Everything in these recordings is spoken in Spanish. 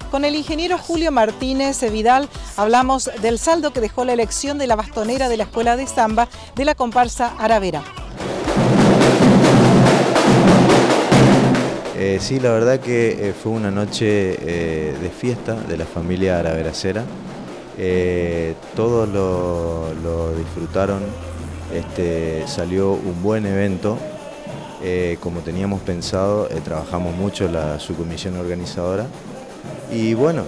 Con el ingeniero Julio Martínez Vidal hablamos del saldo que dejó la elección de la bastonera de la Escuela de Samba de la comparsa Aravera. Sí, la verdad que fue una noche de fiesta de la familia araveracera. Todos lo disfrutaron, salió un buen evento. Como teníamos pensado, trabajamos mucho la subcomisión organizadora y bueno,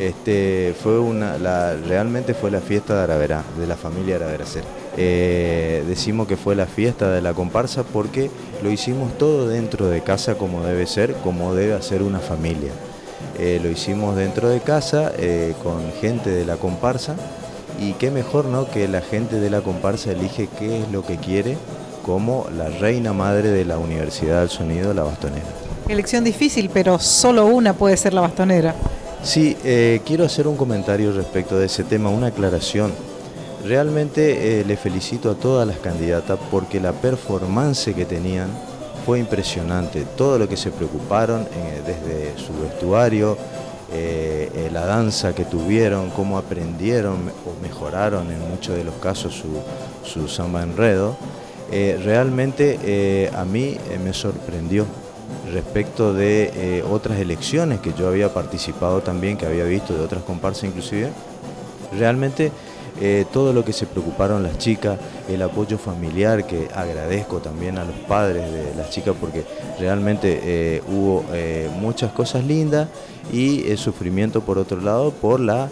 realmente fue la fiesta de Aravera, de la familia araveracera. Decimos que fue la fiesta de la comparsa porque lo hicimos todo dentro de casa como debe ser, como debe hacer una familia. Lo hicimos dentro de casa con gente de la comparsa y qué mejor, ¿no?, que la gente de la comparsa elige qué es lo que quiere como la reina madre de la Universidad del Sonido, la bastonera. Elección difícil, pero solo una puede ser la bastonera. Sí, quiero hacer un comentario respecto de ese tema, una aclaración. Realmente le felicito a todas las candidatas porque la performance que tenían fue impresionante. Todo lo que se preocuparon desde su vestuario, la danza que tuvieron, cómo aprendieron o mejoraron en muchos de los casos su samba enredo. Realmente a mí me sorprendió respecto de otras elecciones que yo había participado también, que había visto de otras comparsas inclusive. Realmente todo lo que se preocuparon las chicas, el apoyo familiar, que agradezco también a los padres de las chicas porque realmente hubo muchas cosas lindas y el sufrimiento por otro lado por los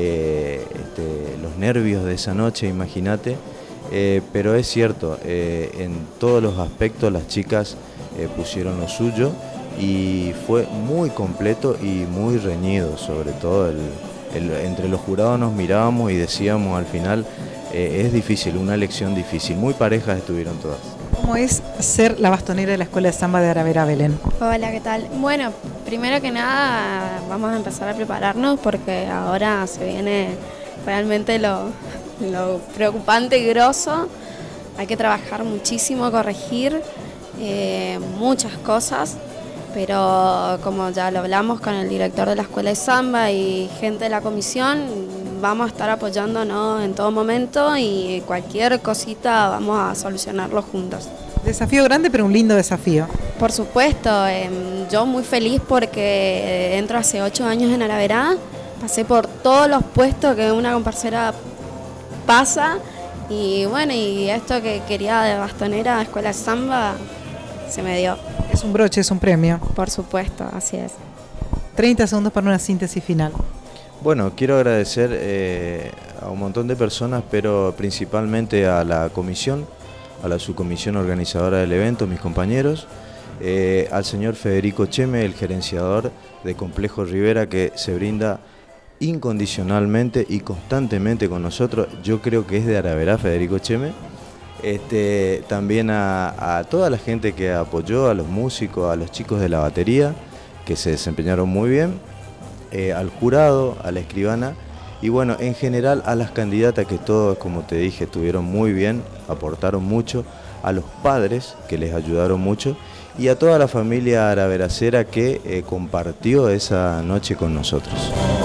nervios de esa noche, imagínate. Pero es cierto, en todos los aspectos las chicas pusieron lo suyo y fue muy completo y muy reñido, sobre todo entre los jurados nos mirábamos y decíamos al final, es difícil, una elección difícil, muy parejas estuvieron todas. ¿Cómo es ser la bastonera de la Escuela de Samba de Aravera, Belén? Hola, ¿qué tal? Bueno, primero que nada vamos a empezar a prepararnos porque ahora se viene realmente lo preocupante y grosso. Hay que trabajar muchísimo, corregir muchas cosas, pero como ya lo hablamos con el director de la Escuela de Samba y gente de la comisión, vamos a estar apoyándonos en todo momento y cualquier cosita vamos a solucionarlo juntos. Desafío grande, pero un lindo desafío. Por supuesto, yo muy feliz porque entro hace 8 años en Aravera, pasé por todos los puestos que una comparsera pasa y bueno, y esto que quería de bastonera, Escuela de Samba, se me dio. Es un broche, es un premio. Por supuesto, así es. 30 segundos para una síntesis final. Bueno, quiero agradecer a un montón de personas, pero principalmente a la comisión, a la subcomisión organizadora del evento, mis compañeros, al señor Federico Cheme, el gerenciador de Complejo Rivera, que se brinda incondicionalmente y constantemente con nosotros. Yo creo que es de Aravera, Federico Cheme. También a toda la gente que apoyó, a los músicos, a los chicos de la batería, que se desempeñaron muy bien, al jurado, a la escribana y bueno, en general a las candidatas que todos, como te dije, estuvieron muy bien, aportaron mucho, a los padres que les ayudaron mucho y a toda la familia araveracera que compartió esa noche con nosotros.